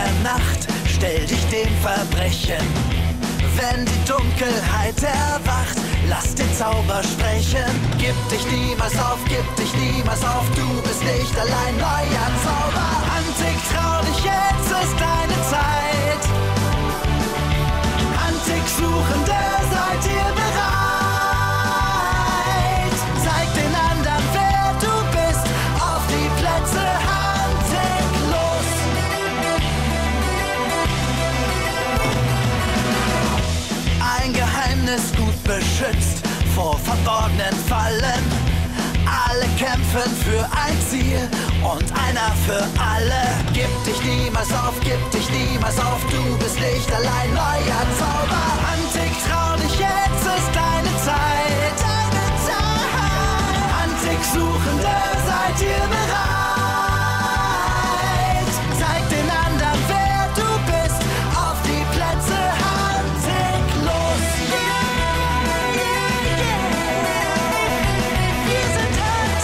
der Nacht, stell dich dem Verbrechen. Wenn die Dunkelheit erwacht, lass den Zauber sprechen. Gib dich niemals auf, du bist nicht allein, neuer Zauber. Antik, trau dich, jetzt ist deine Zeit. Antik-Suchende, seid ihr bereit? Zeig den anderen, wer du bist, auf die Plätze, Antik, los! Ein Geheimnis gut beschützt vor verborgenen Fallen. Alle kämpfen für ein Ziel und einer für alle. Gib dich niemals auf, du bist nicht allein, neuer Zauber. Antik, trau dich, jetzt ist deine Zeit. Antik-Suchende, seid ihr bereit? Zeig den anderen, wer du bist, auf die Plätze, Antik, los! Wir sind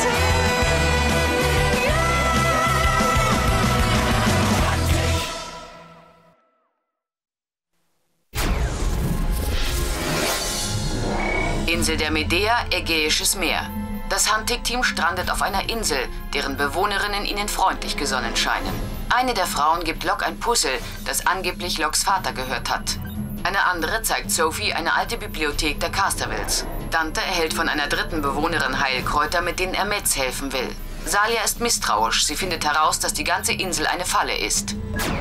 Insel der Medea, Ägäisches Meer. Das Hunting-Team strandet auf einer Insel, deren Bewohnerinnen ihnen freundlich gesonnen scheinen. Eine der Frauen gibt Locke ein Puzzle, das angeblich Lockes Vater gehört hat. Eine andere zeigt Sophie eine alte Bibliothek der Castervilles. Dante erhält von einer dritten Bewohnerin Heilkräuter, mit denen er Metz helfen will. Salia ist misstrauisch. Sie findet heraus, dass die ganze Insel eine Falle ist.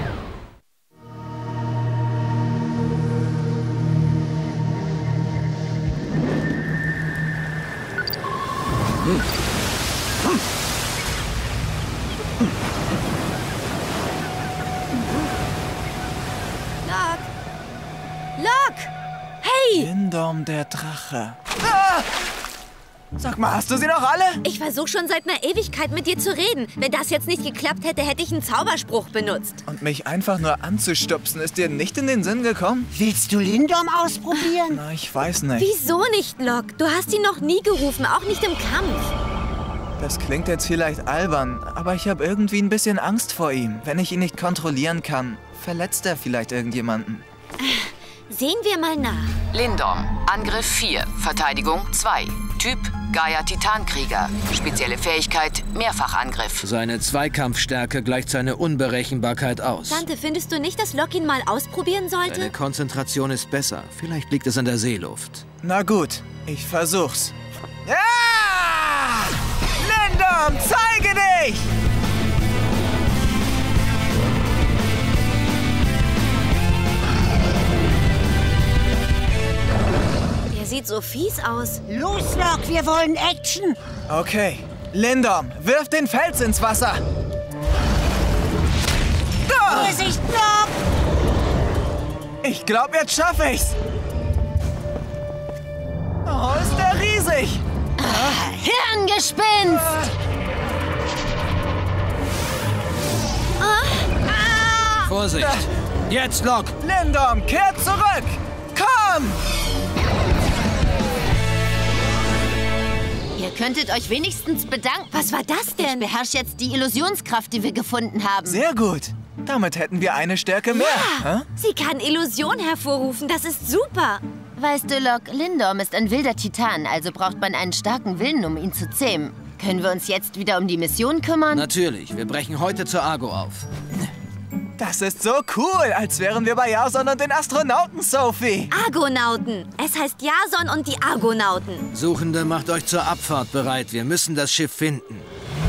Locke! Hey! Lindorm, der Drache. Ah! Sag mal, hast du sie noch alle? Ich versuche schon seit einer Ewigkeit mit dir zu reden. Wenn das jetzt nicht geklappt hätte, hätte ich einen Zauberspruch benutzt. Und mich einfach nur anzustupsen, ist dir nicht in den Sinn gekommen? Willst du Lindorm ausprobieren? Na, ich weiß nicht. Wieso nicht, Locke? Du hast ihn noch nie gerufen, auch nicht im Kampf. Das klingt jetzt vielleicht albern, aber ich habe irgendwie ein bisschen Angst vor ihm. Wenn ich ihn nicht kontrollieren kann, verletzt er vielleicht irgendjemanden. Sehen wir mal nach. Lindorm, Angriff 4, Verteidigung 2. Typ Gaia Titankrieger. Spezielle Fähigkeit Mehrfachangriff. Seine Zweikampfstärke gleicht seine Unberechenbarkeit aus. Dante, findest du nicht, dass Locke ihn mal ausprobieren sollte? Seine Konzentration ist besser. Vielleicht liegt es an der Seeluft. Na gut, ich versuch's. Ja! Lindorm, zeige dich! Er sieht so fies aus. Los, Locke, wir wollen Action. Okay, Lindorm, wirf den Fels ins Wasser. Ah! Vorsicht, Locke! Ich glaube, jetzt schaffe ich's. Oh, ist der riesig! Hirngespinst! Vorsicht! Jetzt, Locke! Lindorm, kehr zurück! Komm! Ihr könntet euch wenigstens bedanken. Was war das denn? Ich beherrsche jetzt die Illusionskraft, die wir gefunden haben. Sehr gut. Damit hätten wir eine Stärke mehr. Ja, sie kann Illusion hervorrufen. Das ist super. Weißt du, Locke, Lindorm ist ein wilder Titan, also braucht man einen starken Willen, um ihn zu zähmen. Können wir uns jetzt wieder um die Mission kümmern? Natürlich. Wir brechen heute zur Argo auf. Das ist so cool, als wären wir bei Jason und den Astronauten, Sophie. Argonauten. Es heißt Jason und die Argonauten. Suchende, macht euch zur Abfahrt bereit. Wir müssen das Schiff finden.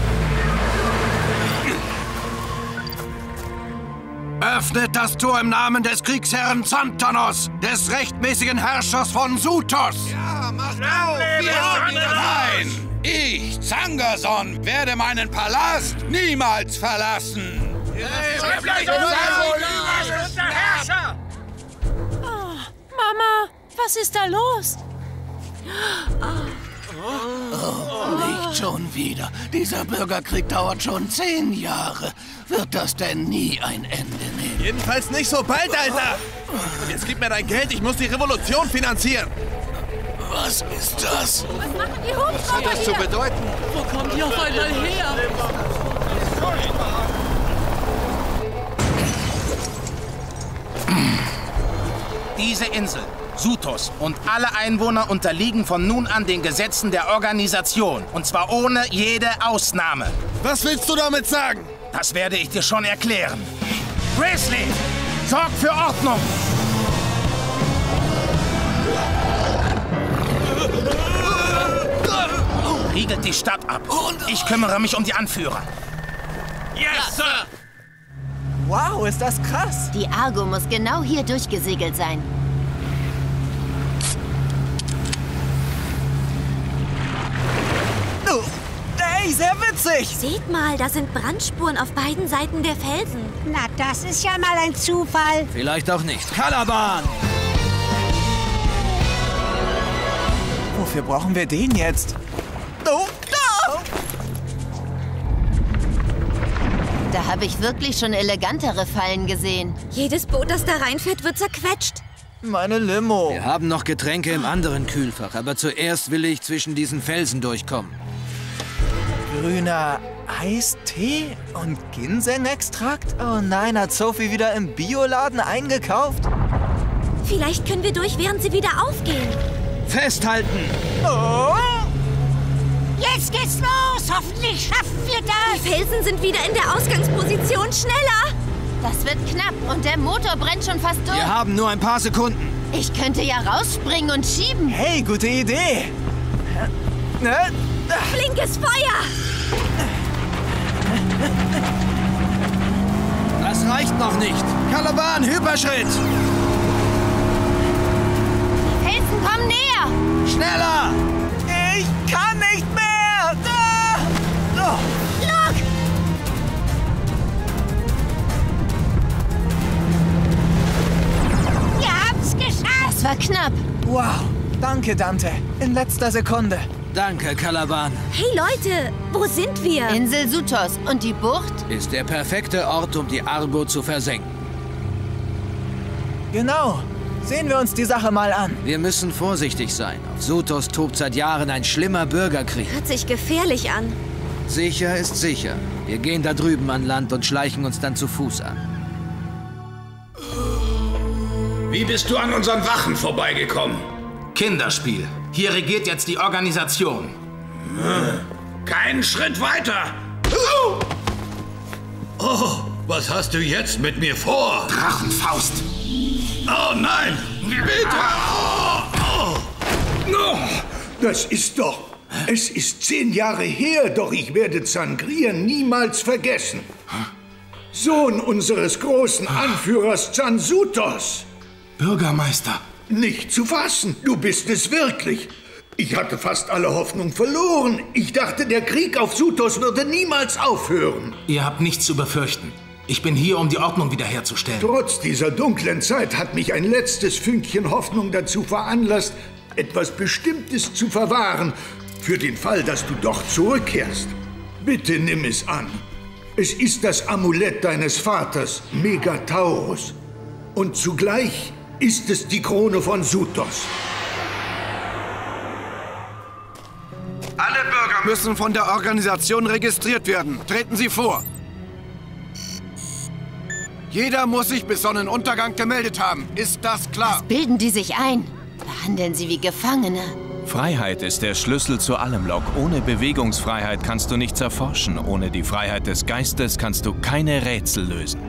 Öffnet das Tor im Namen des Kriegsherren Xantanos, des rechtmäßigen Herrschers von Sutos. Ja, macht auf! Nein! Ich, Zangerson, werde meinen Palast niemals verlassen. Mama, was ist da los? Nicht schon wieder. Dieser Bürgerkrieg dauert schon 10 Jahre. Wird das denn nie ein Ende nehmen? Jedenfalls nicht so bald, Alter! Und jetzt gib mir dein Geld, ich muss die Revolution finanzieren. Was ist das? Was machen die Hubschrauber Was zu bedeuten? Wo kommen die auf einmal her? Diese Insel, Sutos und alle Einwohner unterliegen von nun an den Gesetzen der Organisation. Und zwar ohne jede Ausnahme. Was willst du damit sagen? Das werde ich dir schon erklären. Grizzly, sorg für Ordnung! Riegelt die Stadt ab. Ich kümmere mich um die Anführer. Yes, Sir! Wow, ist das krass. Die Argo muss genau hier durchgesegelt sein. Oh, hey, sehr witzig. Seht mal, da sind Brandspuren auf beiden Seiten der Felsen. Na, das ist ja mal ein Zufall. Vielleicht auch nicht. Calaban! Wofür brauchen wir den jetzt? Oh, oh. Da habe ich wirklich schon elegantere Fallen gesehen. Jedes Boot, das da reinfährt, wird zerquetscht. Meine Limo. Wir haben noch Getränke im anderen Kühlfach, aber zuerst will ich zwischen diesen Felsen durchkommen. Grüner Eistee und Ginseng-Extrakt? Oh nein, hat Sophie wieder im Bioladen eingekauft? Vielleicht können wir durch, während sie wieder aufgehen. Festhalten! Oh! Jetzt geht's los. Hoffentlich schaffen wir das. Die Felsen sind wieder in der Ausgangsposition. Schneller! Das wird knapp und der Motor brennt schon fast durch. Wir haben nur ein paar Sekunden. Ich könnte ja rausspringen und schieben. Hey, gute Idee. Ne? Blinkes Feuer! Das reicht noch nicht. Calaban, Hyperschritt! Die Felsen kommen näher. Schneller! Ich kann nicht mehr. Da! Oh. Look! Wir haben's geschafft. Das war knapp. Wow, danke, Dante. In letzter Sekunde. Danke, Calaban. Hey Leute, wo sind wir? Insel Sutos. Und die Bucht? Ist der perfekte Ort, um die Argo zu versenken. Genau. Sehen wir uns die Sache mal an. Wir müssen vorsichtig sein. Auf Sutos tobt seit Jahren ein schlimmer Bürgerkrieg. Hört sich gefährlich an. Sicher ist sicher. Wir gehen da drüben an Land und schleichen uns dann zu Fuß an. Wie bist du an unseren Wachen vorbeigekommen? Kinderspiel. Hier regiert jetzt die Organisation. Keinen Schritt weiter. Oh, was hast du jetzt mit mir vor? Drachenfaust. Oh nein! Bitte! Das ist doch... Es ist 10 Jahre her, doch ich werde Zangria niemals vergessen. Sohn unseres großen Anführers Zansutos. Bürgermeister. Nicht zu fassen, du bist es wirklich. Ich hatte fast alle Hoffnung verloren. Ich dachte, der Krieg auf Sutos würde niemals aufhören. Ihr habt nichts zu befürchten. Ich bin hier, um die Ordnung wiederherzustellen. Trotz dieser dunklen Zeit hat mich ein letztes Fünkchen Hoffnung dazu veranlasst, etwas Bestimmtes zu verwahren, für den Fall, dass du doch zurückkehrst. Bitte nimm es an. Es ist das Amulett deines Vaters, Megataurus. Und zugleich ist es die Krone von Sutos. Alle Bürger müssen von der Organisation registriert werden. Treten Sie vor. Jeder muss sich bis Sonnenuntergang gemeldet haben. Ist das klar? Bilden die sich ein. Behandeln sie wie Gefangene. Freiheit ist der Schlüssel zu allem, Locke. Ohne Bewegungsfreiheit kannst du nichts erforschen. Ohne die Freiheit des Geistes kannst du keine Rätsel lösen.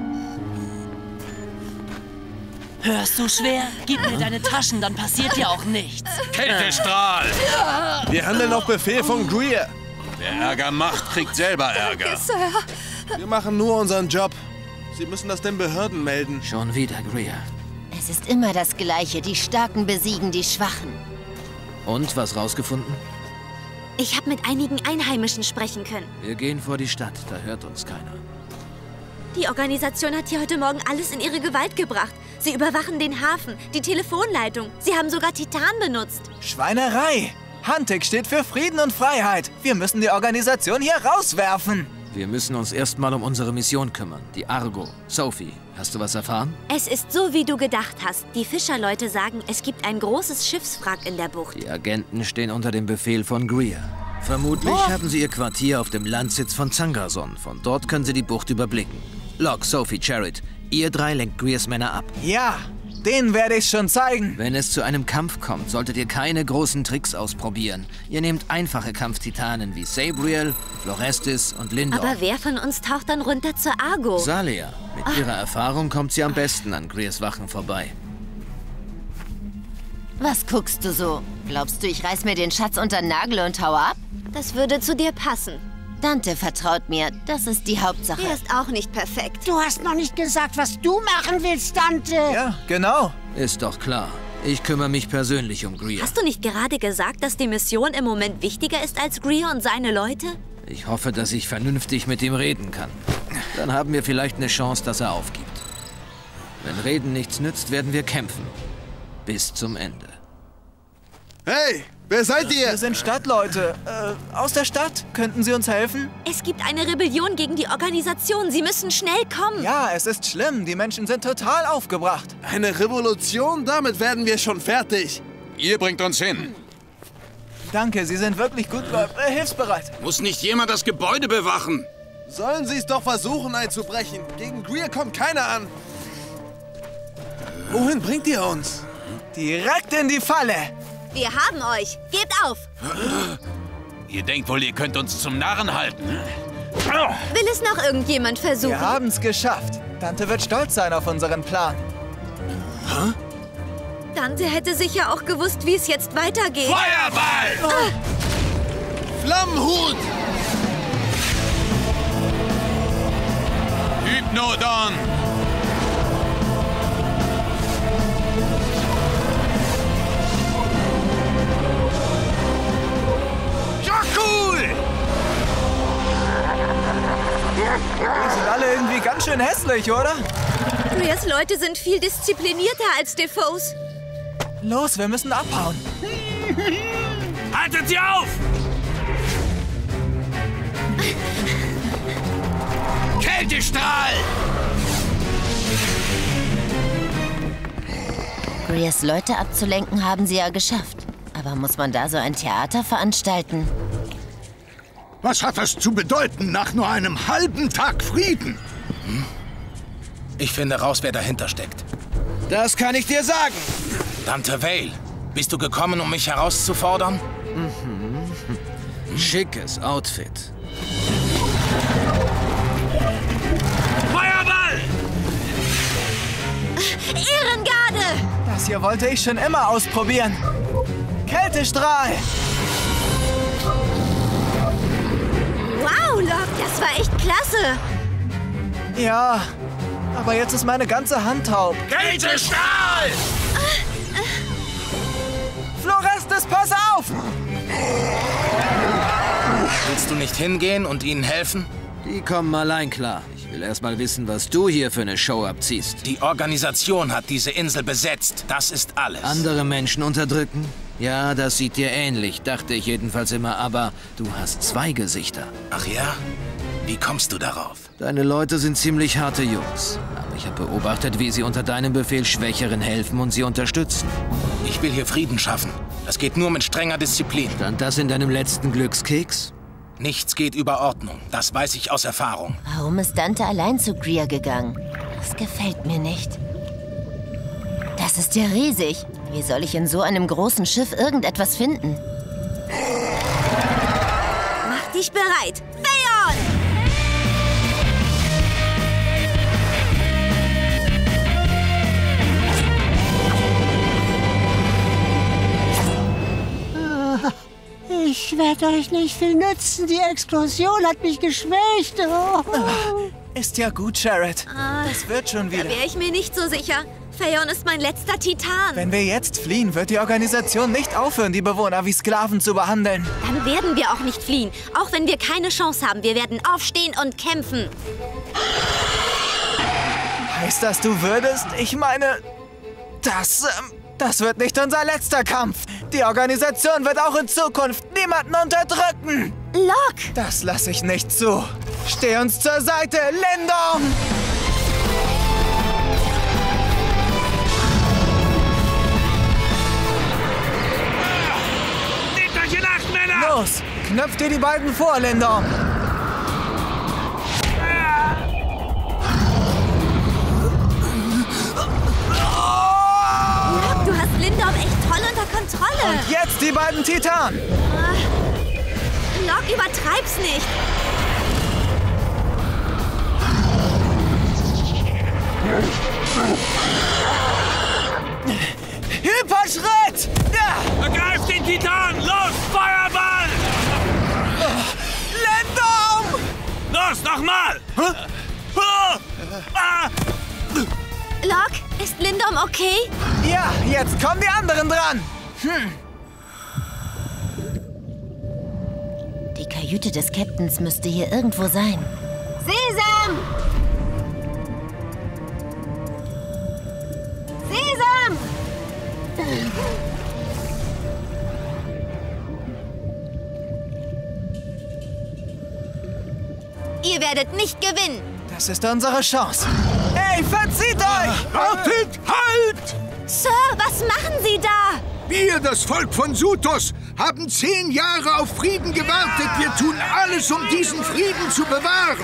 Hörst du schwer? Gib mir deine Taschen, dann passiert dir auch nichts. Kältestrahl! Wir handeln auf Befehl von Greer. Wer Ärger macht, kriegt selber Ärger. Wir machen nur unseren Job. Sie müssen das den Behörden melden. Schon wieder, Greer. Es ist immer das Gleiche. Die Starken besiegen die Schwachen. Und, was rausgefunden? Ich habe mit einigen Einheimischen sprechen können. Wir gehen vor die Stadt, da hört uns keiner. Die Organisation hat hier heute Morgen alles in ihre Gewalt gebracht. Sie überwachen den Hafen, die Telefonleitung. Sie haben sogar Titan benutzt. Schweinerei! Hantik steht für Frieden und Freiheit. Wir müssen die Organisation hier rauswerfen. Wir müssen uns erstmal um unsere Mission kümmern. Die Argo. Sophie, hast du was erfahren? Es ist so, wie du gedacht hast. Die Fischerleute sagen, es gibt ein großes Schiffswrack in der Bucht. Die Agenten stehen unter dem Befehl von Greer. Vermutlich haben sie ihr Quartier auf dem Landsitz von Zangarson. Von dort können sie die Bucht überblicken. Locke, Sophie, Charit, Ihr drei lenkt Greers Männer ab. Ja, denen werde ich schon zeigen. Wenn es zu einem Kampf kommt, solltet ihr keine großen Tricks ausprobieren. Ihr nehmt einfache Kampftitanen wie Sabriel, Florestis und Lindor. Aber wer von uns taucht dann runter zur Argo? Salia. Mit ihrer Erfahrung kommt sie am besten an Greers Wachen vorbei. Was guckst du so? Glaubst du, ich reiß mir den Schatz unter den Nagel und hau ab? Das würde zu dir passen. Dante vertraut mir, das ist die Hauptsache. Er ist auch nicht perfekt. Du hast noch nicht gesagt, was du machen willst, Dante. Ja, genau. Ist doch klar. Ich kümmere mich persönlich um Greer. Hast du nicht gerade gesagt, dass die Mission im Moment wichtiger ist als Greer und seine Leute? Ich hoffe, dass ich vernünftig mit ihm reden kann. Dann haben wir vielleicht eine Chance, dass er aufgibt. Wenn Reden nichts nützt, werden wir kämpfen. Bis zum Ende. Hey, wer seid ihr? Wir sind Stadtleute. Aus der Stadt. Könnten Sie uns helfen? Es gibt eine Rebellion gegen die Organisation. Sie müssen schnell kommen. Ja, es ist schlimm. Die Menschen sind total aufgebracht. Eine Revolution? Damit werden wir schon fertig. Ihr bringt uns hin. Danke, Sie sind wirklich gut hilfsbereit. Muss nicht jemand das Gebäude bewachen? Sollen Sie es doch versuchen einzubrechen. Gegen Greer kommt keiner an. Wohin bringt ihr uns? Direkt in die Falle. Wir haben euch. Gebt auf. Ihr denkt wohl, ihr könnt uns zum Narren halten. Will es noch irgendjemand versuchen? Wir haben es geschafft. Dante wird stolz sein auf unseren Plan. Hä? Dante hätte sicher auch gewusst, wie es jetzt weitergeht. Feuerball! Flammenhut! Hypnodon! Cool! Die sind alle irgendwie ganz schön hässlich, oder? Greers Leute sind viel disziplinierter als Defoes. Los, wir müssen abhauen. Haltet sie auf! Kältestrahl! Greers Leute abzulenken haben sie ja geschafft. Aber muss man da so ein Theater veranstalten? Was hat das zu bedeuten nach nur einem halben Tag Frieden? Ich finde raus, wer dahinter steckt. Das kann ich dir sagen. Dante Vale, bist du gekommen, um mich herauszufordern? Schickes Outfit. Feuerball! Ehrengarde! Das hier wollte ich schon immer ausprobieren. Kältestrahl! Wow, Locke, das war echt klasse. Ja, aber jetzt ist meine ganze Hand taub. Kältestrahl! Florestis, pass auf! Willst du nicht hingehen und ihnen helfen? Die kommen allein klar. Ich will erst mal wissen, was du hier für eine Show abziehst. Die Organisation hat diese Insel besetzt. Das ist alles. Andere Menschen unterdrücken? Ja, das sieht dir ähnlich, dachte ich jedenfalls immer, aber du hast zwei Gesichter. Ach ja? Wie kommst du darauf? Deine Leute sind ziemlich harte Jungs. Aber ich habe beobachtet, wie sie unter deinem Befehl Schwächeren helfen und sie unterstützen. Ich will hier Frieden schaffen. Das geht nur mit strenger Disziplin. Stand das in deinem letzten Glückskeks? Nichts geht über Ordnung. Das weiß ich aus Erfahrung. Warum ist Dante allein zu Greer gegangen? Das gefällt mir nicht. Das ist ja riesig. Wie soll ich in so einem großen Schiff irgendetwas finden? Mach dich bereit. Phaeon! Ich werde euch nicht viel nützen. Die Explosion hat mich geschwächt. Oh. Ist ja gut, Sherrod. Das wird schon wieder. Da wäre ich mir nicht so sicher. Phaeon ist mein letzter Titan. Wenn wir jetzt fliehen, wird die Organisation nicht aufhören, die Bewohner wie Sklaven zu behandeln. Dann werden wir auch nicht fliehen. Auch wenn wir keine Chance haben. Wir werden aufstehen und kämpfen. Heißt das, du würdest? Ich meine, das wird nicht unser letzter Kampf. Die Organisation wird auch in Zukunft niemanden unterdrücken. Locke! Das lasse ich nicht zu. Steh uns zur Seite, Lindor! Nehmt euch in Acht, Männer! Los, knöpft dir die beiden vor, Lindor! beiden Titanen. Locke, übertreib's nicht. Hyperschritt! Ja! Ergreift den Titan! Los, Feuerball! Lindom! Los, nochmal! Locke, ist Lindom okay? Ja, jetzt kommen die anderen dran. Die Kajüte des Captains müsste hier irgendwo sein. Sesam! Sesam! Ihr werdet nicht gewinnen. Das ist unsere Chance. Hey, verzieht euch! Wartet! Halt! Sir, was machen Sie da? Wir, das Volk von Sutos, haben 10 Jahre auf Frieden gewartet. Wir tun alles, um diesen Frieden zu bewahren.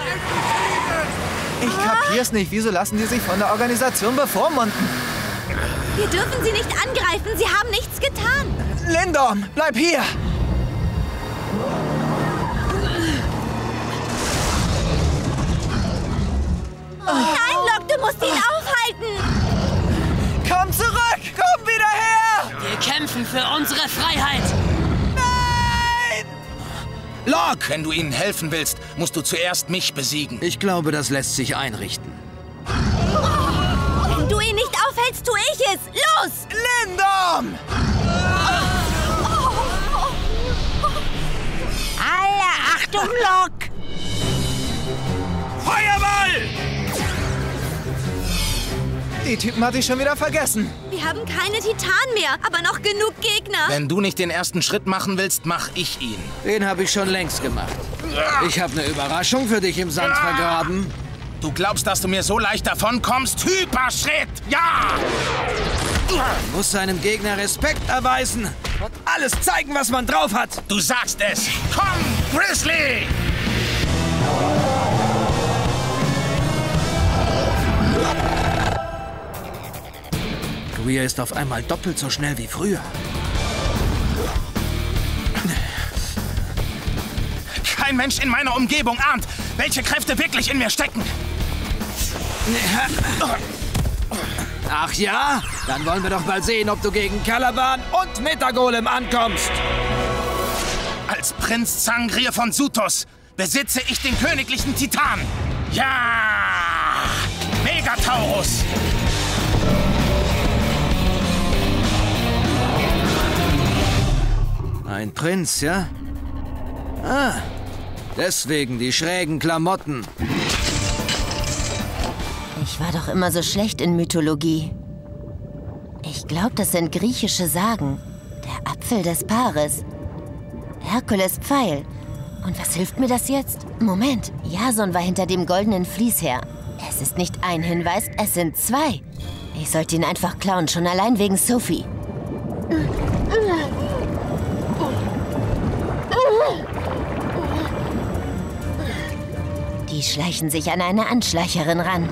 Ich kapier's nicht. Wieso lassen die sich von der Organisation bevormunden? Wir dürfen sie nicht angreifen. Sie haben nichts getan. Lindom, bleib hier! Nein, Locke, du musst ihn aufhalten. Komm zurück! Komm wieder her! Wir kämpfen für unsere Freiheit. Nein! Locke! Wenn du ihnen helfen willst, musst du zuerst mich besiegen. Ich glaube, das lässt sich einrichten. Wenn du ihn nicht aufhältst, tue ich es. Los! Lindom! Alle Achtung, Locke! Feuerball! Die Typen hatte ich schon wieder vergessen. Wir haben keine Titanen mehr, aber noch genug Gegner. Wenn du nicht den ersten Schritt machen willst, mach ich ihn. Den habe ich schon längst gemacht. Ich habe eine Überraschung für dich im Sand vergraben. Du glaubst, dass du mir so leicht davonkommst? Hyperschritt! Ja! Man muss seinem Gegner Respekt erweisen und alles zeigen, was man drauf hat. Du sagst es! Komm, Grizzly! Greer ist auf einmal doppelt so schnell wie früher. Kein Mensch in meiner Umgebung ahnt, welche Kräfte wirklich in mir stecken. Ach ja? Dann wollen wir doch mal sehen, ob du gegen Calaban und Metagolem ankommst. Als Prinz Zangrir von Sutos besitze ich den königlichen Titan. Ja! Megataurus! Ein Prinz, ja? Ah, deswegen die schrägen Klamotten. Ich war doch immer so schlecht in Mythologie. Ich glaube, das sind griechische Sagen. Der Apfel des Paares. Herkules Pfeil. Und was hilft mir das jetzt? Moment, Jason war hinter dem goldenen Vlies her. Es ist nicht ein Hinweis, es sind 2. Ich sollte ihn einfach klauen, schon allein wegen Sophie. Die schleichen sich an eine Anschleicherin ran.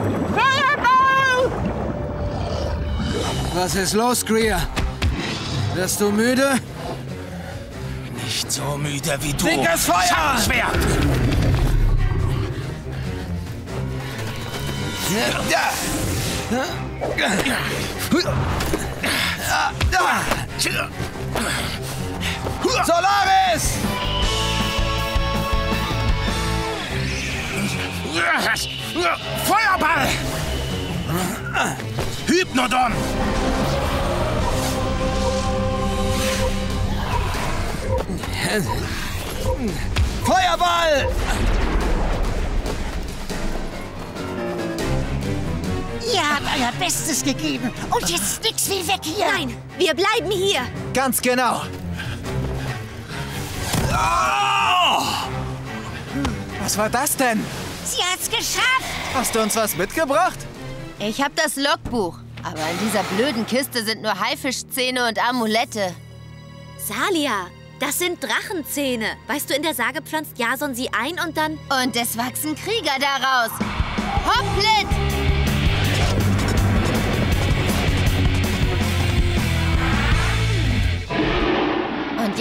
Was ist los, Greer? Wirst du müde? Nicht so müde wie du. Linkes Feuer! Schwert! Solaris! Feuerball! Hypnodon! Feuerball! Ihr habt euer Bestes gegeben. Und jetzt nix wie weg hier. Nein, wir bleiben hier. Ganz genau. Was war das denn? Sie hat's geschafft. Hast du uns was mitgebracht? Ich habe das Logbuch. Aber in dieser blöden Kiste sind nur Haifischzähne und Amulette. Salia, das sind Drachenzähne. Weißt du, in der Sage pflanzt Jason sie ein und dann... Und es wachsen Krieger daraus. Hopplit!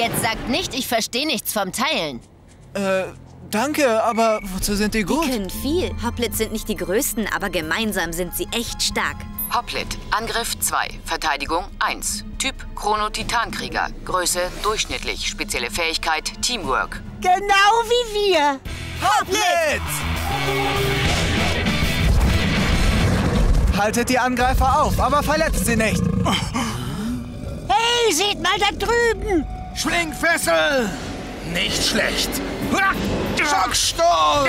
Jetzt sagt nicht, ich verstehe nichts vom Teilen. Danke, aber wozu sind die gut? Die können viel. Hoplites sind nicht die größten, aber gemeinsam sind sie echt stark. Hoplit, Angriff 2, Verteidigung 1. Typ Chrono-Titankrieger, Größe durchschnittlich, spezielle Fähigkeit Teamwork. Genau wie wir. Hoplit! Haltet die Angreifer auf, aber verletzt sie nicht. Hey, seht mal da drüben. Schlingfessel! Nicht schlecht. Schockstoß!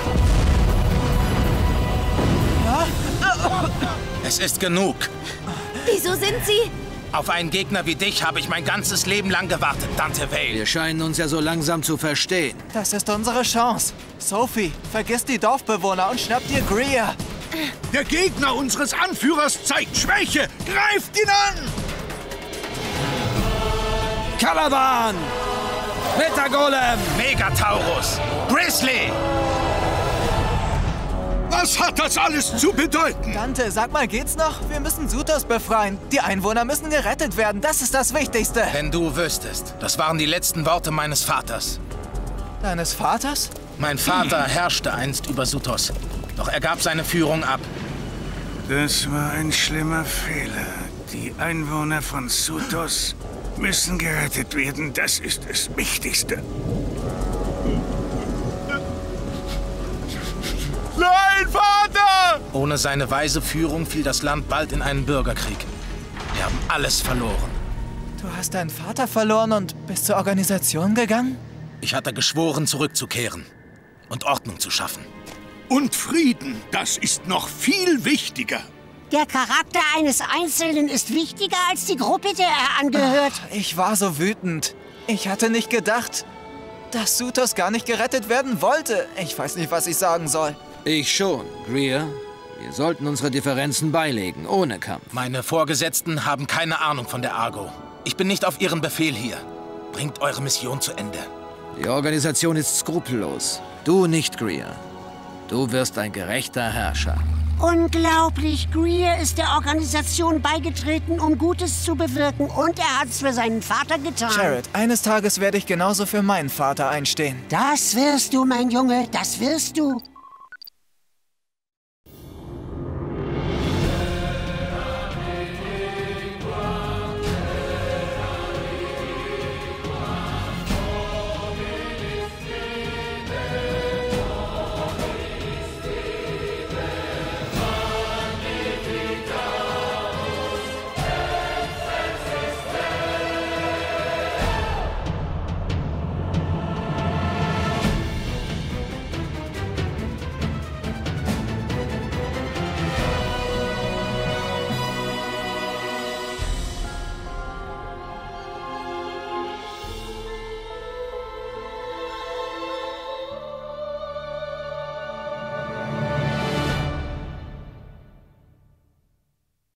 Es ist genug. Wieso sind sie? Auf einen Gegner wie dich habe ich mein ganzes Leben lang gewartet, Dante Vale. Wir scheinen uns ja so langsam zu verstehen. Das ist unsere Chance. Sophie, vergiss die Dorfbewohner und schnapp dir Greer. Der Gegner unseres Anführers zeigt Schwäche. Greift ihn an! Calaban! Metagolem! Megataurus! Grizzly! Was hat das alles zu bedeuten? Dante, sag mal, geht's noch? Wir müssen Sutos befreien. Die Einwohner müssen gerettet werden. Das ist das Wichtigste. Wenn du wüsstest, das waren die letzten Worte meines Vaters. Deines Vaters? Mein Vater herrschte einst über Sutos, doch er gab seine Führung ab. Das war ein schlimmer Fehler. Die Einwohner von Sutos müssen gerettet werden. Das ist das Wichtigste. Nein, Vater! Ohne seine weise Führung fiel das Land bald in einen Bürgerkrieg. Wir haben alles verloren. Du hast deinen Vater verloren und bist zur Organisation gegangen? Ich hatte geschworen, zurückzukehren und Ordnung zu schaffen. Und Frieden, das ist noch viel wichtiger. Der Charakter eines Einzelnen ist wichtiger als die Gruppe, der er angehört. Ich war so wütend. Ich hatte nicht gedacht, dass Sutos gar nicht gerettet werden wollte. Ich weiß nicht, was ich sagen soll. Ich schon, Greer. Wir sollten unsere Differenzen beilegen, ohne Kampf. Meine Vorgesetzten haben keine Ahnung von der Argo. Ich bin nicht auf ihren Befehl hier. Bringt eure Mission zu Ende. Die Organisation ist skrupellos. Du nicht, Greer. Du wirst ein gerechter Herrscher. Unglaublich, Greer ist der Organisation beigetreten, um Gutes zu bewirken. Und er hat's für seinen Vater getan. Jared, eines Tages werde ich genauso für meinen Vater einstehen. Das wirst du, mein Junge, das wirst du.